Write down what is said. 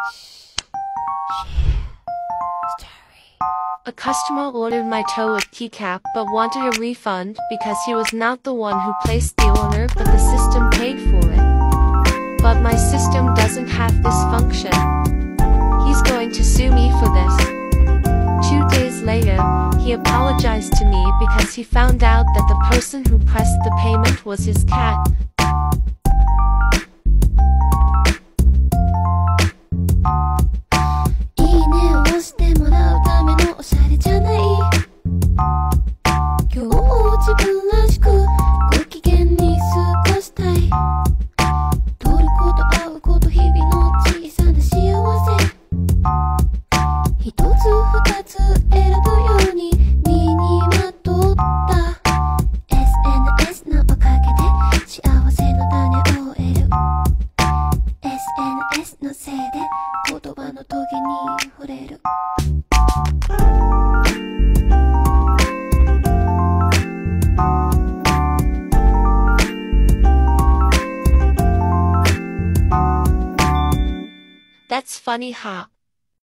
A customer ordered my toe with keycap but wanted a refund because he was not the one who placed the order but the system paid for it. But my system doesn't have this function. He's going to sue me for this. 2 days later, he apologized to me because he found out that the person who pressed the payment was his cat. That's funny, huh?